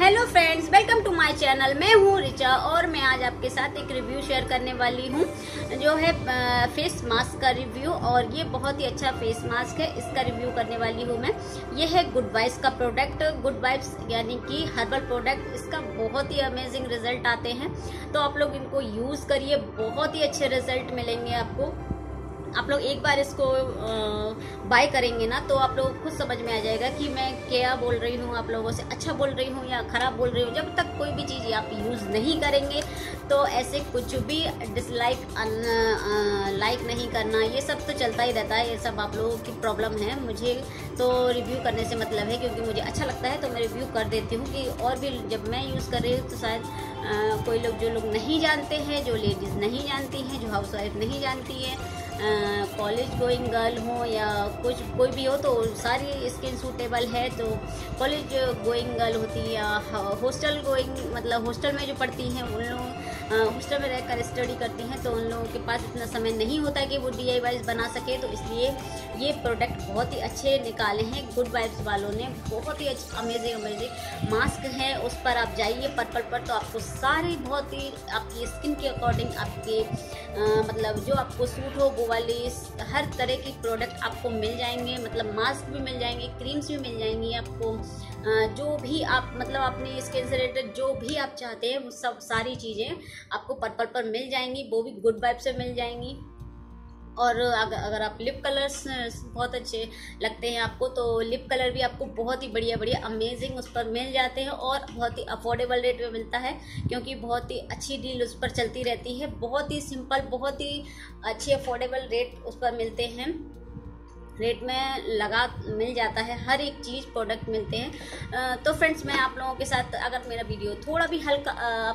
Hello friends, welcome to my channel. मैं हूँ रिचा और मैं आज आपके साथ एक रिव्यू शेयर करने वाली हूँ जो है फेस मास्क का रिव्यू। और ये बहुत ही अच्छा फेस मास्क है, इसका रिव्यू करने वाली हूँ मैं। ये है गुड वाइब्स का प्रोडक्ट, गुड वाइब्स यानी कि हर्बल प्रोडक्ट। इसका बहुत ही अमेजिंग रिजल्ट आते हैं, तो आप लोग इनको यूज़ करिए, बहुत ही अच्छे रिजल्ट मिलेंगे आपको। आप लोग एक बार इसको बाय करेंगे ना तो आप लोगों को खुद समझ में आ जाएगा कि मैं क्या बोल रही हूँ, आप लोगों से अच्छा बोल रही हूँ या खराब बोल रही हूँ। जब तक कोई भी चीज़ आप यूज़ नहीं करेंगे तो ऐसे कुछ भी डिसलाइक लाइक नहीं करना, ये सब तो चलता ही रहता है। ये सब आप लोगों की प्रॉब्लम है, मुझे तो रिव्यू करने से मतलब है, क्योंकि मुझे अच्छा लगता है तो मैं रिव्यू कर देती हूँ। कि और भी जब मैं यूज़ कर रही हूँ तो शायद कोई लोग जो लोग नहीं जानते हैं, जो लेडीज़ नहीं जानती हैं, जो हाउस वाइफ नहीं जानती है, कॉलेज गोइंग गर्ल हो या कुछ कोई भी हो, तो सारी स्किन सूटेबल है। तो कॉलेज गोइंग गर्ल होती है या हॉस्टल गोइंग, मतलब हॉस्टल में जो पढ़ती हैं उन लोग, हॉस्टल में रहकर स्टडी करती हैं, तो उन लोगों के पास इतना समय नहीं होता कि वो DIY बना सके। तो इसलिए ये प्रोडक्ट बहुत ही अच्छे निकाले हैं गुड वाइब्स वालों ने। बहुत ही अच्छे अमेजिंग मास्क है, उस पर आप जाइए पर्पल पर, तो आपको सारी बहुत ही आपकी स्किन के अकॉर्डिंग आपके मतलब जो आपको सूट हो वो वाली हर तरह की प्रोडक्ट आपको मिल जाएंगे। मतलब मास्क भी मिल जाएंगे, क्रीम्स भी मिल जाएंगी आपको, जो भी आप मतलब अपनी स्किन से रिलेटेड जो भी आप चाहते हैं वो सब सारी चीज़ें आपको पर्पल पर मिल जाएंगी, वो भी गुड वाइब से मिल जाएंगी। और अगर आप लिप कलर्स बहुत अच्छे लगते हैं आपको, तो लिप कलर भी आपको बहुत ही बढ़िया अमेजिंग उस पर मिल जाते हैं और बहुत ही अफोर्डेबल रेट में मिलता है, क्योंकि बहुत ही अच्छी डील उस पर चलती रहती है। बहुत ही सिंपल, बहुत ही अच्छे अफोर्डेबल रेट उस पर मिलते हैं, रेट में लगा मिल जाता है, हर एक चीज़ प्रोडक्ट मिलते हैं। तो फ्रेंड्स, मैं आप लोगों के साथ अगर मेरा वीडियो थोड़ा भी हल्का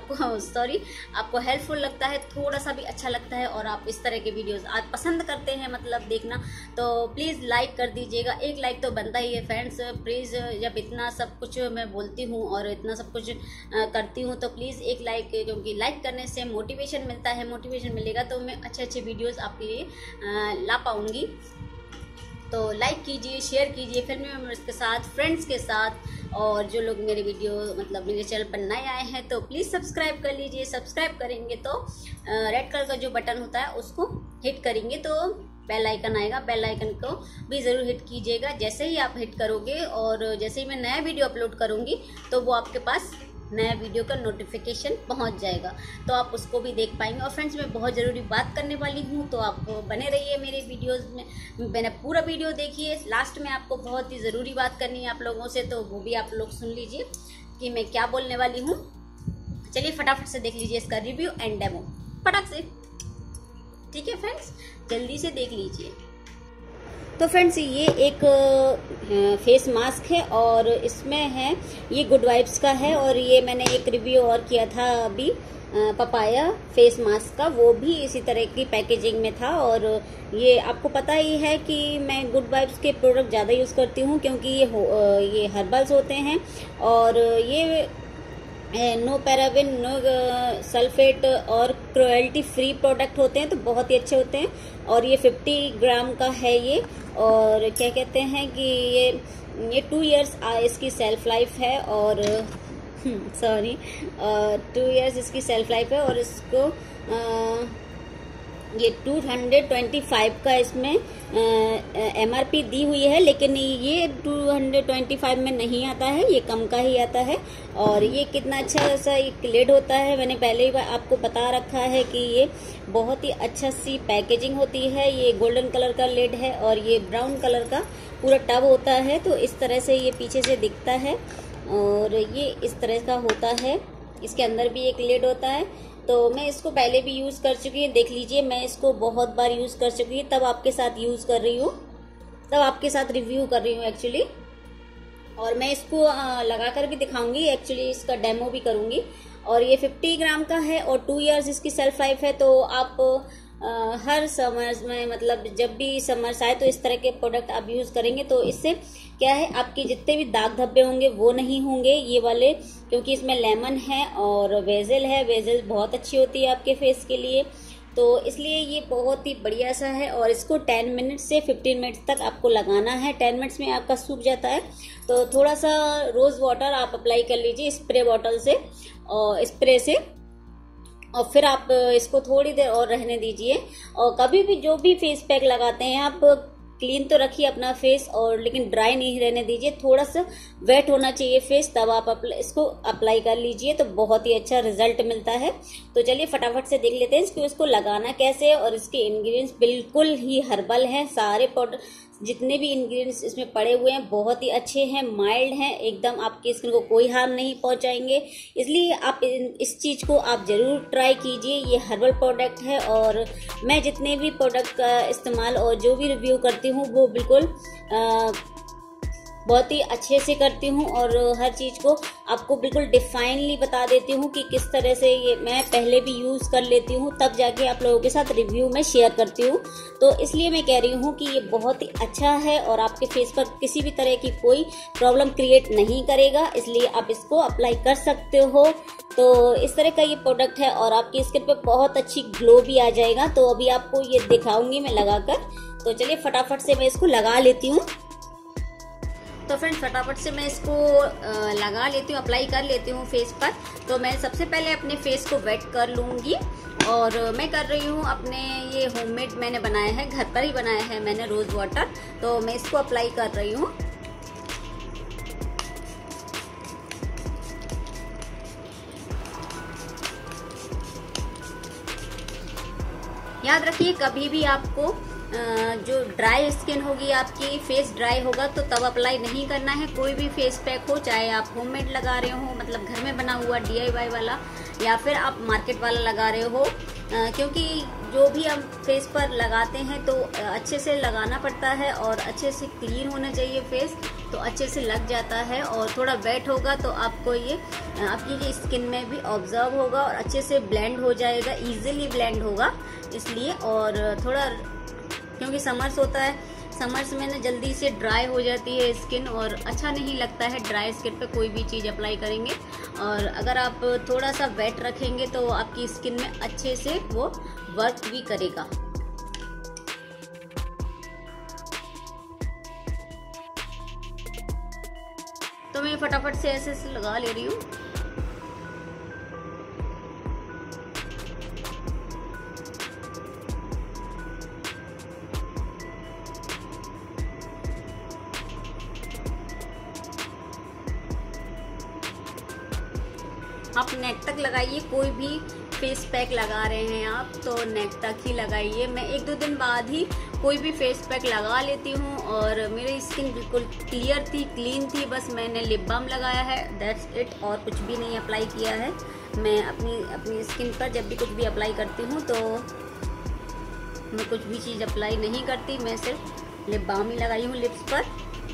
आपको हेल्पफुल लगता है, थोड़ा सा भी अच्छा लगता है और आप इस तरह के वीडियोस आज पसंद करते हैं मतलब देखना, तो प्लीज़ लाइक कर दीजिएगा। एक लाइक तो बनता ही है फ्रेंड्स, प्लीज़। जब इतना सब कुछ मैं बोलती हूँ और इतना सब कुछ करती हूँ तो प्लीज़ एक लाइक, क्योंकि लाइक करने से मोटिवेशन मिलता है, मोटिवेशन मिलेगा तो मैं अच्छे वीडियोज़ आपके लिए ला पाऊँगी। तो लाइक कीजिए, शेयर कीजिए फैमिली मेम्बर्स के साथ, फ्रेंड्स के साथ, और जो लोग मेरे वीडियो मतलब मेरे चैनल पर नए आए हैं तो प्लीज़ सब्सक्राइब कर लीजिए। सब्सक्राइब करेंगे तो रेड कलर का जो बटन होता है उसको हिट करेंगे तो बेल आइकन आएगा, बेल आइकन को भी ज़रूर हिट कीजिएगा। जैसे ही आप हिट करोगे और जैसे ही मैं नया वीडियो अपलोड करूँगी तो वो आपके पास नया वीडियो का नोटिफिकेशन पहुंच जाएगा, तो आप उसको भी देख पाएंगे। और फ्रेंड्स, मैं बहुत ज़रूरी बात करने वाली हूं, तो आप बने रहिए मेरे वीडियोस में, मैंने पूरा वीडियो देखिए। लास्ट में आपको बहुत ही ज़रूरी बात करनी है आप लोगों से, तो वो भी आप लोग सुन लीजिए कि मैं क्या बोलने वाली हूँ। चलिए फटाफट से देख लीजिए इसका रिव्यू एंड डेमो, फटाक से। ठीक है फ्रेंड्स, जल्दी से देख लीजिए। तो फ्रेंड्स, ये एक फेस मास्क है और इसमें है, ये गुड वाइब्स का है। और ये मैंने एक रिव्यू और किया था अभी पपाया फेस मास्क का, वो भी इसी तरह की पैकेजिंग में था। और ये आपको पता ही है कि मैं गुड वाइब्स के प्रोडक्ट ज़्यादा यूज़ करती हूँ, क्योंकि ये हर्बल्स होते हैं और ये नो पैराबिन, नो सल्फेट और क्रुएल्टी फ्री प्रोडक्ट होते हैं, तो बहुत ही अच्छे होते हैं। और ये 50 ग्राम का है ये, और क्या कहते हैं कि ये 2 इयर्स इसकी सेल्फ लाइफ है, और सॉरी 2 इयर्स इसकी सेल्फ लाइफ है। और इसको ये 225 का इसमें MRP दी हुई है, लेकिन ये 225 में नहीं आता है, ये कम का ही आता है। और ये कितना अच्छा सा एक लिड होता है, मैंने पहले ही आपको बता रखा है कि ये बहुत ही अच्छा सी पैकेजिंग होती है। ये गोल्डन कलर का लिड है और ये ब्राउन कलर का पूरा टब होता है, तो इस तरह से ये पीछे से दिखता है और ये इस तरह का होता है। इसके अंदर भी एक लिड होता है, तो मैं इसको पहले भी यूज़ कर चुकी हूँ, देख लीजिए। मैं इसको बहुत बार यूज़ कर चुकी हूँ, तब आपके साथ यूज़ कर रही हूँ, तब आपके साथ रिव्यू कर रही हूँ एक्चुअली। और मैं इसको लगाकर भी दिखाऊंगी, एक्चुअली इसका डेमो भी करूँगी। और ये 50 ग्राम का है और 2 इयर्स इसकी सेल्फ लाइफ है, तो आप हर समर्स में, मतलब जब भी समर्स आए तो इस तरह के प्रोडक्ट आप यूज़ करेंगे तो इससे क्या है, आपके जितने भी दाग धब्बे होंगे वो नहीं होंगे ये वाले, क्योंकि इसमें लेमन है और वेजल है। वेजल बहुत अच्छी होती है आपके फेस के लिए। तो इसलिए ये बहुत ही बढ़िया सा है। और इसको 10 मिनट से 15 मिनट्स तक आपको लगाना है। 10 मिनट्स में आपका सूख जाता है। तो थोड़ा सा रोज़ वाटर आप अप्लाई कर लीजिए स्प्रे बॉटल से और स्प्रे से, और फिर आप इसको थोड़ी देर और रहने दीजिए। और कभी भी जो भी फेस पैक लगाते हैं आप क्लीन तो रखिए अपना फेस, और लेकिन ड्राई नहीं रहने दीजिए, थोड़ा सा वेट होना चाहिए फेस, तब आप इसको अप्लाई कर लीजिए तो बहुत ही अच्छा रिजल्ट मिलता है। तो चलिए फटाफट से देख लेते हैं इसको लगाना कैसे है। और इसके इंग्रेडिएंट्स बिल्कुल ही हर्बल हैं। सारे पाउडर जितने भी इंग्रेडिएंट्स इसमें पड़े हुए हैं बहुत ही अच्छे हैं, माइल्ड हैं, एकदम आपकी स्किन को कोई हार्म नहीं पहुंचाएंगे। इसलिए आप इस चीज़ को आप ज़रूर ट्राई कीजिए। ये हर्बल प्रोडक्ट है और मैं जितने भी प्रोडक्ट का इस्तेमाल और जो भी रिव्यू करती हूँ वो बिल्कुल बहुत ही अच्छे से करती हूँ, और हर चीज़ को आपको बिल्कुल डिफाइनली बता देती हूँ कि किस तरह से ये मैं पहले भी यूज़ कर लेती हूँ, तब जाके आप लोगों के साथ रिव्यू में शेयर करती हूँ। तो इसलिए मैं कह रही हूँ कि ये बहुत ही अच्छा है और आपके फेस पर किसी भी तरह की कोई प्रॉब्लम क्रिएट नहीं करेगा, इसलिए आप इसको अप्लाई कर सकते हो। तो इस तरह का ये प्रोडक्ट है और आपकी स्किन पे बहुत अच्छी ग्लो भी आ जाएगा। तो अभी आपको ये दिखाऊंगी मैं लगाकर। तो चलिए फटाफट से मैं इसको लगा लेती हूँ। तो फ्रेंड्स फटाफट से मैं इसको लगा लेती हूँ, अप्लाई कर लेती हूँ फेस पर। तो मैं सबसे पहले अपने फेस को वेट कर लूँगी, और मैं कर रही हूँ अपने ये होममेड मैंने बनाया है, घर पर ही बनाया है मैंने रोज़ वाटर। तो मैं इसको अप्लाई कर रही हूँ। याद रखिए कभी भी आपको जो ड्राई स्किन होगी, आपकी फेस ड्राई होगा तो तब अप्लाई नहीं करना है कोई भी फेस पैक हो, चाहे आप होममेड लगा रहे हो, मतलब घर में बना हुआ DIY वाला, या फिर आप मार्केट वाला लगा रहे हो। क्योंकि जो भी हम फेस पर लगाते हैं तो अच्छे से लगाना पड़ता है और अच्छे से क्लीन होना चाहिए फेस, तो अच्छे से लग जाता है। और थोड़ा वेट होगा तो आपको ये आपकी स्किन में भी ऑब्जर्व होगा और अच्छे से ब्लेंड हो जाएगा, इजीली ब्लेंड होगा इसलिए। और थोड़ा क्योंकि समर्स होता है, समर्स में ना जल्दी से ड्राई हो जाती है स्किन और अच्छा नहीं लगता है ड्राई स्किन पे कोई भी चीज़ अप्लाई करेंगे। और अगर आप थोड़ा सा वेट रखेंगे तो आपकी स्किन में अच्छे से वो वर्क भी करेगा। तो मैं फटाफट से ऐसे लगा ले रही हूँ। आप नेक तक लगाइए, कोई भी फेस पैक लगा रहे हैं आप तो नेक तक ही लगाइए। मैं 1-2 दिन बाद ही कोई भी फेस पैक लगा लेती हूँ और मेरी स्किन बिल्कुल क्लियर थी, क्लीन थी। बस मैंने लिप बाम लगाया है, दैट्स इट, और कुछ भी नहीं अप्लाई किया है। मैं अपनी स्किन पर जब भी कुछ भी अप्लाई करती हूँ तो मैं कुछ भी चीज़ अप्लाई नहीं करती, मैं सिर्फ लिप बाम ही लगाई हूँ लिप्स पर।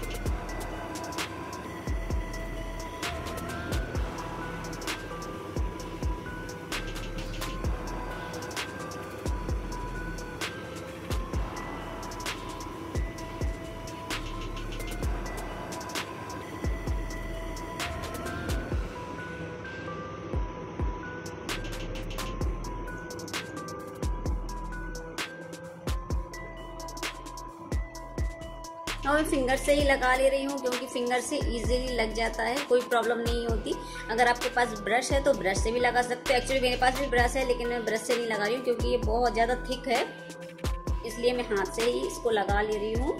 और मैं फिंगर से ही लगा ले रही हूँ क्योंकि फिंगर से इजीली लग जाता है, कोई प्रॉब्लम नहीं होती। अगर आपके पास ब्रश है तो ब्रश से भी लगा सकते हो। एक्चुअली मेरे पास भी ब्रश है लेकिन मैं ब्रश से नहीं लगा रही हूँ क्योंकि ये बहुत ज़्यादा थिक है, इसलिए मैं हाथ से ही इसको लगा ले रही हूँ।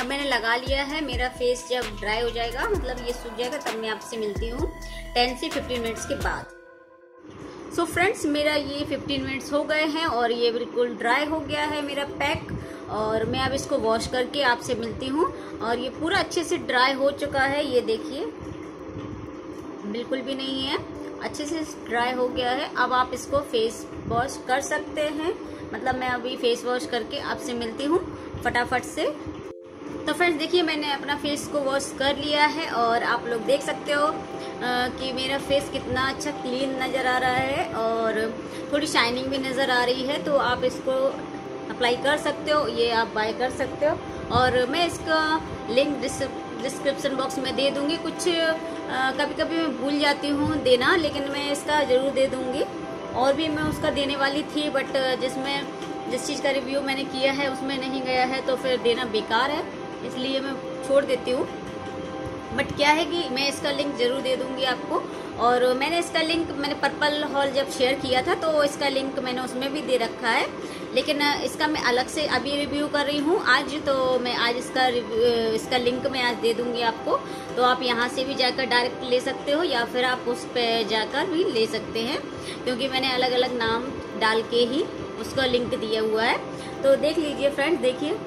अब मैंने लगा लिया है। मेरा फेस जब ड्राई हो जाएगा, मतलब ये सूख जाएगा, तब मैं आपसे मिलती हूँ 10 से 15 मिनट्स के बाद। सो फ्रेंड्स, मेरा ये 15 मिनट्स हो गए हैं और ये बिल्कुल ड्राई हो गया है मेरा पैक। और मैं अब इसको वॉश करके आपसे मिलती हूँ। और ये पूरा अच्छे से ड्राई हो चुका है, ये देखिए बिल्कुल भी नहीं है, अच्छे से ड्राई हो गया है। अब आप इसको फेस वॉश कर सकते हैं। मतलब मैं अभी फेस वॉश करके आपसे मिलती हूँ फटाफट से। तो फ्रेंड्स देखिए, मैंने अपना फेस को वॉश कर लिया है और आप लोग देख सकते हो कि मेरा फेस कितना अच्छा क्लीन नज़र आ रहा है और थोड़ी शाइनिंग भी नज़र आ रही है। तो आप इसको अप्लाई कर सकते हो, ये आप बाय कर सकते हो। और मैं इसका लिंक डिस्क्रिप्शन बॉक्स में दे दूंगी। कुछ कभी कभी मैं भूल जाती हूँ देना, लेकिन मैं इसका ज़रूर दे दूंगी। और भी मैं उसका देने वाली थी, बट जिस चीज़ का रिव्यू मैंने किया है उसमें नहीं गया है, तो फिर देना बेकार है, इसलिए मैं छोड़ देती हूँ। बट क्या है कि मैं इसका लिंक जरूर दे दूंगी आपको। और मैंने इसका लिंक पर्पल हॉल जब शेयर किया था, तो इसका लिंक मैंने उसमें भी दे रखा है, लेकिन इसका मैं अलग से अभी रिव्यू कर रही हूँ आज। तो मैं आज इसका लिंक मैं आज दे दूंगी आपको। तो आप यहाँ से भी जाकर डायरेक्ट ले सकते हो, या फिर आप उस पर जाकर भी ले सकते हैं, क्योंकि मैंने अलग अलग नाम डाल के ही उसका लिंक दिया हुआ है। तो देख लीजिए फ्रेंड्स, देखिए।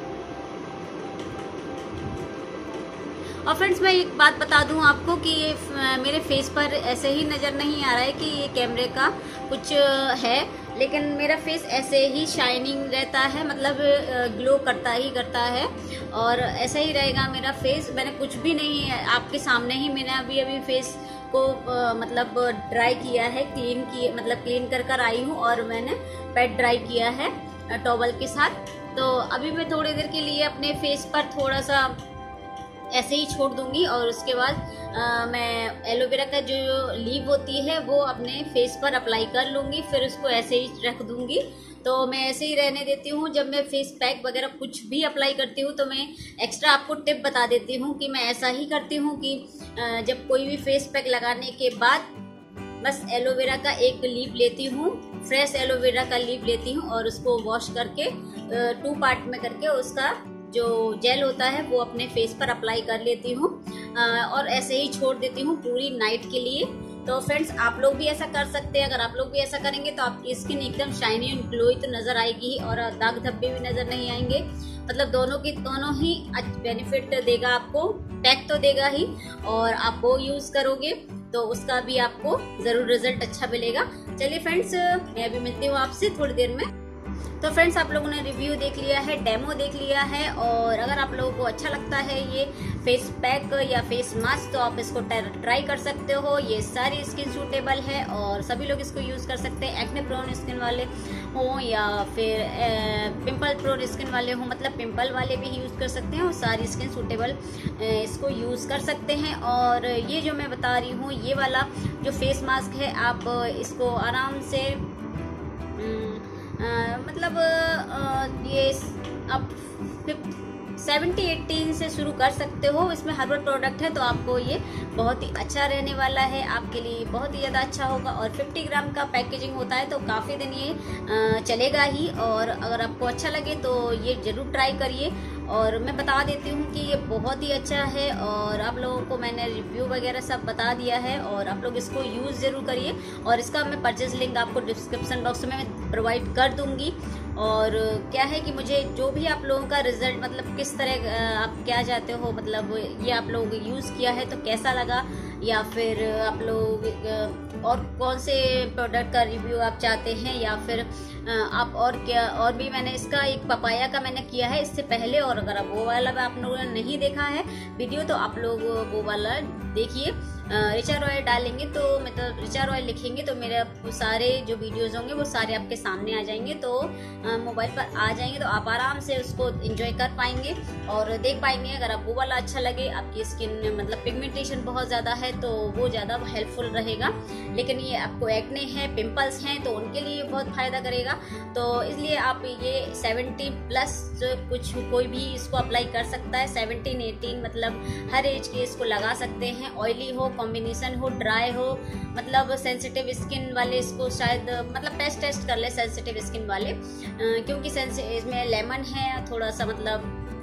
और फ्रेंड्स, मैं एक बात बता दूं आपको कि ये मेरे फेस पर ऐसे ही नज़र नहीं आ रहा है कि ये कैमरे का कुछ है, लेकिन मेरा फेस ऐसे ही शाइनिंग रहता है, मतलब ग्लो करता ही करता है और ऐसा ही रहेगा मेरा फेस। मैंने कुछ भी नहीं, आपके सामने ही मैंने अभी फेस को मतलब ड्राई किया है, क्लीन कर आई हूँ और मैंने पैड ड्राई किया है टॉवल के साथ। तो अभी मैं थोड़ी देर के लिए अपने फेस पर थोड़ा सा ऐसे ही छोड़ दूंगी और उसके बाद मैं एलोवेरा का जो लीव होती है वो अपने फेस पर अप्लाई कर लूँगी, फिर उसको ऐसे ही रख दूँगी। तो मैं ऐसे ही रहने देती हूँ। जब मैं फेस पैक वगैरह कुछ भी अप्लाई करती हूँ तो मैं एक्स्ट्रा आपको टिप बता देती हूँ कि मैं ऐसा ही करती हूँ कि जब कोई भी फेस पैक लगाने के बाद बस एलोवेरा का एक लीव लेती हूँ, फ्रेश एलोवेरा का लीव लेती हूँ और उसको वॉश करके 2 पार्ट में करके उसका जो जेल होता है वो अपने फेस पर अप्लाई कर लेती हूँ और ऐसे ही छोड़ देती हूँ पूरी नाइट के लिए। तो फ्रेंड्स, आप लोग भी ऐसा कर सकते हैं। अगर आप लोग भी ऐसा करेंगे तो आपकी स्किन एकदम शाइनी एंड ग्लोई तो नज़र आएगी और दाग धब्बे भी नज़र नहीं आएंगे। मतलब दोनों ही बेनिफिट देगा आपको, पैक तो देगा ही, और आप वो यूज़ करोगे तो उसका भी आपको ज़रूर रिजल्ट अच्छा मिलेगा। चलिए फ्रेंड्स, मैं अभी मिलती हूँ आपसे थोड़ी देर में। तो फ्रेंड्स, आप लोगों ने रिव्यू देख लिया है, डेमो देख लिया है, और अगर आप लोगों को अच्छा लगता है ये फेस पैक या फेस मास्क तो आप इसको ट्राई कर सकते हो। ये सारी स्किन सूटेबल है और सभी लोग इसको यूज़ कर सकते हैं। एक्ने प्रोन स्किन वाले हों या फिर पिंपल प्रोन स्किन वाले हों, मतलब पिंपल वाले भी यूज़ कर सकते हैं और सारी स्किन सूटेबल इसको यूज़ कर सकते हैं। और ये जो मैं बता रही हूँ, ये वाला जो फेस मास्क है, आप इसको आराम से मतलब ये आप 70-80 से शुरू कर सकते हो। इसमें हर्बल प्रोडक्ट है तो आपको ये बहुत ही अच्छा रहने वाला है, आपके लिए बहुत ही ज़्यादा अच्छा होगा। और 50 ग्राम का पैकेजिंग होता है तो काफ़ी दिन ये चलेगा ही। और अगर आपको अच्छा लगे तो ये ज़रूर ट्राई करिए। और मैं बता देती हूँ कि ये बहुत ही अच्छा है और आप लोगों को मैंने रिव्यू वगैरह सब बता दिया है और आप लोग इसको यूज़ ज़रूर करिए। और इसका मैं परचेज लिंक आपको डिस्क्रिप्शन बॉक्स में प्रोवाइड कर दूँगी। और क्या है कि मुझे जो भी आप लोगों का रिजल्ट, मतलब किस तरह आप क्या चाहते हो, मतलब ये आप लोग यूज़ किया है तो कैसा लगा, या फिर आप लोग और कौन से प्रोडक्ट का रिव्यू आप चाहते हैं, या फिर आप और क्या। और भी मैंने इसका एक पपाया का मैंने किया है इससे पहले, और अगर आप वो वाला आप लोगों ने नहीं देखा है वीडियो तो आप लोग वो वाला देखिए। रिचा रॉय डालेंगे तो मतलब रिचा रॉय लिखेंगे तो मेरे सारे जो वीडियोस होंगे वो सारे आपके सामने आ जाएंगे, तो मोबाइल पर आ जाएंगे, तो आप आराम से उसको एंजॉय कर पाएंगे और देख पाएंगे। अगर आप वो वाला अच्छा लगे, आपकी स्किन में मतलब पिगमेंटेशन बहुत ज़्यादा है तो वो ज़्यादा हेल्पफुल रहेगा। लेकिन ये आपको एक्ने है, पिंपल्स हैं तो उनके लिए बहुत फ़ायदा करेगा। तो इसलिए आप ये 70+ कुछ कोई भी इसको अप्लाई कर सकता है। 17-18 मतलब हर एज के इसको लगा सकते हैं। ऑयली हो, कॉम्बिनेशन हो, ड्राई हो, मतलब सेंसिटिव स्किन वाले इसको शायद मतलब टेस्ट कर ले सेंसिटिव स्किन वाले, क्योंकि इसमें लेमन है, थोड़ा सा मतलब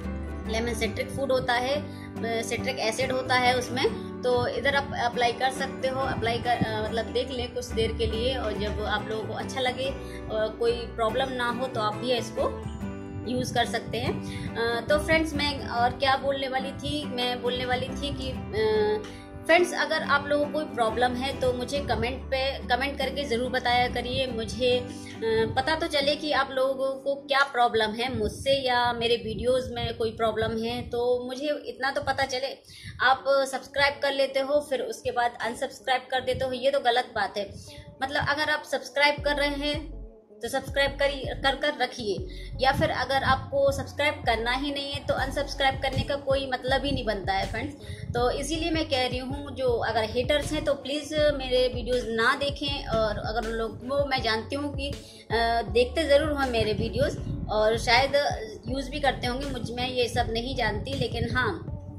लेमन सिट्रिक फूड होता है, सिट्रिक एसिड होता है उसमें, तो इधर आप अप्लाई कर सकते हो। अप्लाई कर मतलब देख लें कुछ देर के लिए, और जब आप लोगों को अच्छा लगे और कोई प्रॉब्लम ना हो तो आप भी इसको यूज़ कर सकते हैं। तो फ्रेंड्स मैं और क्या बोलने वाली थी, मैं बोलने वाली थी कि फ्रेंड्स अगर आप लोगों को कोई प्रॉब्लम है तो मुझे कमेंट करके ज़रूर बताया करिए। मुझे पता तो चले कि आप लोगों को क्या प्रॉब्लम है मुझसे या मेरे वीडियोस में कोई प्रॉब्लम है, तो मुझे इतना तो पता चले। आप सब्सक्राइब कर लेते हो फिर उसके बाद अनसब्सक्राइब कर देते हो, ये तो गलत बात है। मतलब अगर आप सब्सक्राइब कर रहे हैं तो सब्सक्राइब कर रखिए, या फिर अगर आपको सब्सक्राइब करना ही नहीं है तो अनसब्सक्राइब करने का कोई मतलब ही नहीं बनता है फ्रेंड्स। तो इसीलिए मैं कह रही हूँ, जो अगर हेटर्स हैं तो प्लीज़ मेरे वीडियोस ना देखें, और अगर उन लोग वो मैं जानती हूँ कि देखते ज़रूर हो मेरे वीडियोस और शायद यूज़ भी करते होंगे, मुझ में ये सब नहीं जानती, लेकिन हाँ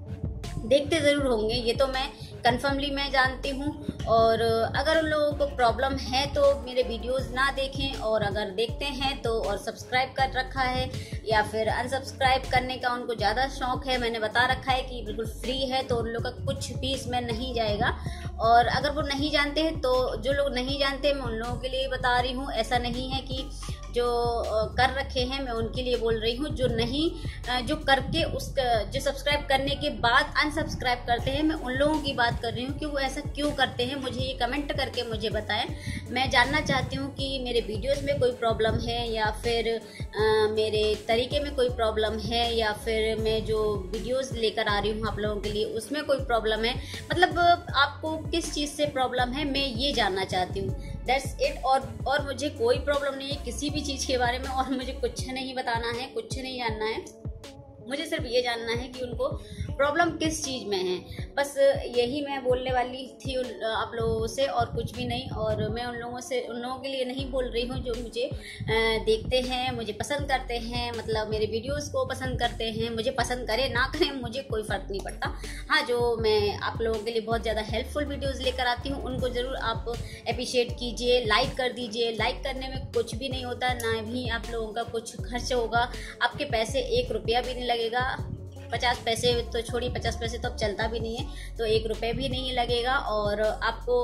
देखते ज़रूर होंगे, ये तो मैं कन्फर्मली मैं जानती हूँ। और अगर उन लोगों को प्रॉब्लम है तो मेरे वीडियोस ना देखें, और अगर देखते हैं तो और सब्सक्राइब कर रखा है या फिर अनसब्सक्राइब करने का उनको ज़्यादा शौक है, मैंने बता रखा है कि बिल्कुल फ्री है, तो उन लोगों का कुछ भी इसमें नहीं जाएगा। और अगर वो नहीं जानते हैं तो जो लोग नहीं जानते मैं उन लोगों के लिए बता रही हूँ, ऐसा नहीं है कि जो कर रखे हैं मैं उनके लिए बोल रही हूँ। जो नहीं, जो करके जो सब्सक्राइब करने के बाद अनसब्सक्राइब करते हैं, मैं उन लोगों की बात कर रही हूँ कि वो ऐसा क्यों करते हैं। मुझे ये कमेंट करके मुझे बताएं, मैं जानना चाहती हूँ कि मेरे वीडियोस में कोई प्रॉब्लम है या फिर मेरे तरीके में कोई प्रॉब्लम है, या फिर मैं जो वीडियोस लेकर आ रही हूँ आप लोगों के लिए उसमें कोई प्रॉब्लम है। मतलब आपको किस चीज़ से प्रॉब्लम है मैं ये जानना चाहती हूँ, दैट्स इट। और मुझे कोई प्रॉब्लम नहीं है किसी भी चीज़ के बारे में, और मुझे कुछ नहीं बताना है, कुछ नहीं जानना है। मुझे सिर्फ ये जानना है कि उनको प्रॉब्लम किस चीज़ में है, बस यही मैं बोलने वाली थी आप लोगों से, और कुछ भी नहीं। और मैं उन लोगों के लिए नहीं बोल रही हूँ जो मुझे देखते हैं, मुझे पसंद करते हैं, मतलब मेरे वीडियोस को पसंद करते हैं। मुझे पसंद करें ना करें मुझे कोई फ़र्क नहीं पड़ता। हाँ, जो मैं आप लोगों के लिए बहुत ज़्यादा हेल्पफुल वीडियोस लेकर आती हूँ उनको ज़रूर आप अप्रिशिएट कीजिए, लाइक कर दीजिए। लाइक करने में कुछ भी नहीं होता, ना भी आप लोगों का कुछ खर्च होगा, आपके पैसे 1 रुपया भी नहीं लगेगा। 50 पैसे तो छोड़िए, 50 पैसे तो अब चलता भी नहीं है, तो 1 रुपये भी नहीं लगेगा, और आपको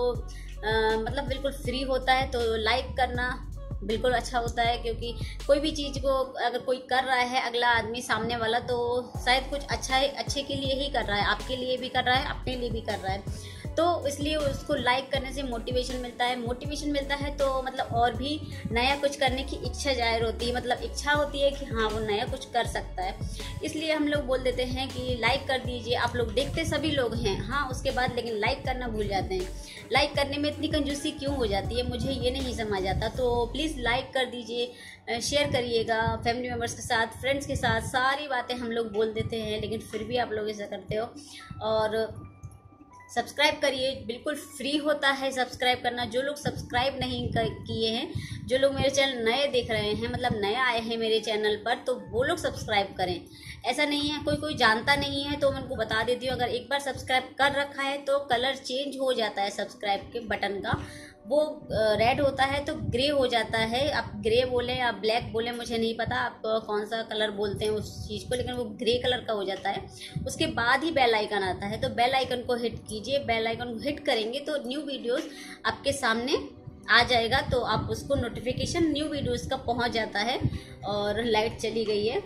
मतलब बिल्कुल फ्री होता है। तो लाइक करना बिल्कुल अच्छा होता है, क्योंकि कोई भी चीज़ को अगर कोई कर रहा है अगला आदमी सामने वाला, तो शायद कुछ अच्छे के लिए ही कर रहा है, आपके लिए भी कर रहा है, अपने लिए भी कर रहा है। तो इसलिए उसको लाइक करने से मोटिवेशन मिलता है। मोटिवेशन मिलता है तो मतलब और भी नया कुछ करने की इच्छा जाहिर होती है, मतलब इच्छा होती है कि हाँ वो नया कुछ कर सकता है। इसलिए हम लोग बोल देते हैं कि लाइक कर दीजिए। आप लोग देखते सभी लोग हैं, हाँ, उसके बाद लेकिन लाइक करना भूल जाते हैं। लाइक करने में इतनी कंजूसी क्यों हो जाती है, मुझे ये नहीं समझ आता। तो प्लीज़ लाइक कर दीजिए, शेयर करिएगा फैमिली मेम्बर्स के साथ, फ्रेंड्स के साथ। सारी बातें हम लोग बोल देते हैं लेकिन फिर भी आप लोग ऐसा करते हो। और सब्सक्राइब करिए, बिल्कुल फ्री होता है सब्सक्राइब करना। जो लोग सब्सक्राइब नहीं किए हैं, जो लोग मेरे चैनल नए देख रहे हैं, मतलब नए आए हैं मेरे चैनल पर, तो वो लोग सब्सक्राइब करें। ऐसा नहीं है कोई जानता नहीं है तो मैं उनको बता देती हूँ, अगर एक बार सब्सक्राइब कर रखा है तो कलर चेंज हो जाता है सब्सक्राइब के बटन का। वो रेड होता है तो ग्रे हो जाता है। आप ग्रे बोले या ब्लैक बोले, मुझे नहीं पता आप कौन सा कलर बोलते हैं उस चीज़ को, लेकिन वो ग्रे कलर का हो जाता है। उसके बाद ही बेल आइकन आता है, तो बेल आइकन को हिट कीजिए। बेल आइकन को हिट करेंगे तो न्यू वीडियोस आपके सामने आ जाएगा, तो आप उसको नोटिफिकेशन न्यू वीडियोस का पहुंच जाता है। और लाइट चली गई है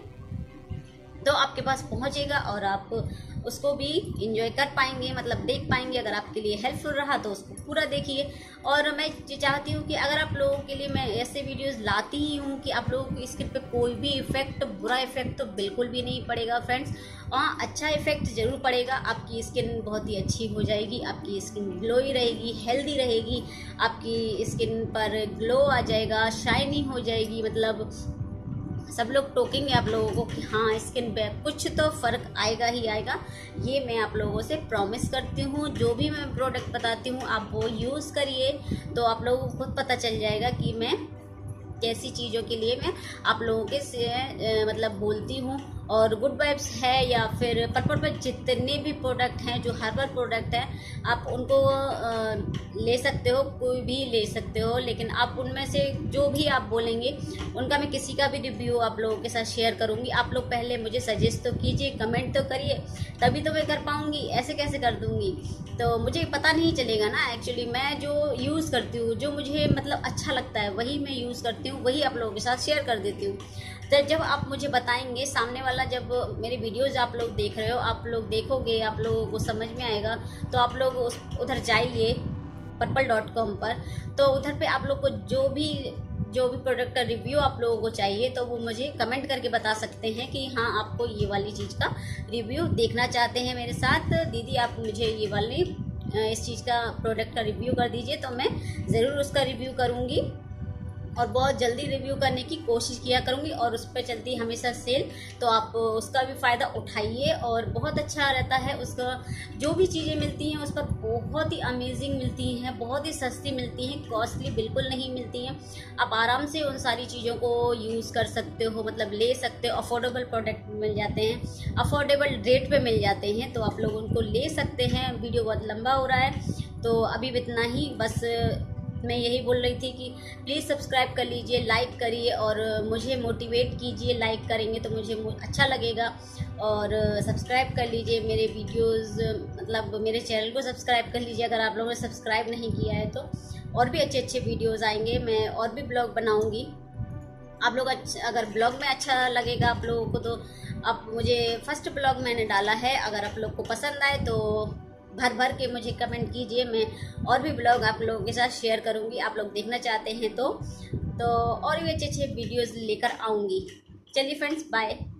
तो आपके पास पहुंचेगा और आप उसको भी इंजॉय कर पाएंगे, मतलब देख पाएंगे। अगर आपके लिए हेल्पफुल रहा तो उसको पूरा देखिए। और मैं चाहती हूँ कि अगर आप लोगों के लिए मैं ऐसे वीडियोस लाती ही हूँ कि आप लोगों की स्किन पे कोई भी इफेक्ट, बुरा इफेक्ट तो बिल्कुल भी नहीं पड़ेगा फ्रेंड्स। हाँ, अच्छा इफेक्ट जरूर पड़ेगा। आपकी स्किन बहुत ही अच्छी हो जाएगी, आपकी स्किन ग्लोई रहेगी, हेल्दी रहेगी, आपकी स्किन पर ग्लो आ जाएगा, शाइनी हो जाएगी। मतलब सब लोग टोकेंगे आप लोगों को कि हाँ स्किन पे कुछ तो फ़र्क आएगा ही आएगा। ये मैं आप लोगों से प्रॉमिस करती हूँ। जो भी मैं प्रोडक्ट बताती हूँ आप वो यूज़ करिए, तो आप लोगों को खुद पता चल जाएगा कि मैं कैसी चीज़ों के लिए मैं आप लोगों के से मतलब बोलती हूँ और गुड वाइब्स है या फिर पर्पल पे जितने भी प्रोडक्ट हैं जो हर्बल प्रोडक्ट हैं आप उनको ले सकते हो, कोई भी ले सकते हो, लेकिन आप उनमें से जो भी आप बोलेंगे उनका मैं किसी का भी रिव्यू आप लोगों के साथ शेयर करूँगी। आप लोग पहले मुझे सजेस्ट तो कीजिए, कमेंट तो करिए, तभी तो मैं कर पाऊँगी, ऐसे कैसे कर दूँगी? तो मुझे पता नहीं चलेगा ना। एक्चुअली मैं जो यूज़ करती हूँ, जो मुझे मतलब अच्छा लगता है वही मैं यूज़ करती हूँ, वही आप लोगों के साथ शेयर कर देती हूँ। तो जब आप मुझे बताएंगे, सामने वाला जब मेरे वीडियोज़ आप लोग देख रहे हो, आप लोग देखोगे, आप लोगों को समझ में आएगा, तो आप लोग उधर जाइए purple.com पर। तो उधर पे आप लोग को जो भी प्रोडक्ट का रिव्यू आप लोगों को चाहिए तो वो मुझे कमेंट करके बता सकते हैं कि हाँ आपको ये वाली चीज़ का रिव्यू देखना चाहते हैं मेरे साथ, दीदी आप मुझे ये वाली इस चीज़ का प्रोडक्ट का रिव्यू कर दीजिए, तो मैं ज़रूर उसका रिव्यू करूँगी और बहुत जल्दी रिव्यू करने की कोशिश किया करूँगी। और उस पर चलती हमेशा सेल, तो आप उसका भी फ़ायदा उठाइए और बहुत अच्छा रहता है। उसका जो भी चीज़ें मिलती हैं उस पर बहुत ही अमेजिंग मिलती हैं, बहुत ही सस्ती मिलती हैं, कॉस्टली बिल्कुल नहीं मिलती हैं। आप आराम से उन सारी चीज़ों को यूज़ कर सकते हो, मतलब ले सकते हो। अफोर्डेबल प्रोडक्ट मिल जाते हैं, अफोर्डेबल रेट पे मिल जाते हैं, तो आप लोग उनको ले सकते हैं। वीडियो बहुत लंबा हो रहा है तो अभी इतना ही, बस मैं यही बोल रही थी कि प्लीज़ सब्सक्राइब कर लीजिए, लाइक करिए और मुझे मोटिवेट कीजिए। लाइक करेंगे तो मुझे अच्छा लगेगा। और सब्सक्राइब कर लीजिए मेरे वीडियोस, मतलब मेरे चैनल को सब्सक्राइब कर लीजिए अगर आप लोगों ने सब्सक्राइब नहीं किया है तो। और भी अच्छे अच्छे वीडियोस आएंगे, मैं और भी ब्लॉग बनाऊंगी। आप लोग अगर ब्लॉग में अच्छा लगेगा आप लोगों को तो आप मुझे फर्स्ट ब्लॉग मैंने डाला है, अगर आप लोग को पसंद आए तो भर भर के मुझे कमेंट कीजिए। मैं और भी ब्लॉग आप लोगों के साथ शेयर करूंगी, आप लोग देखना चाहते हैं तो और भी अच्छे अच्छे वीडियोस लेकर आऊँगी। चलिए फ्रेंड्स, बाय।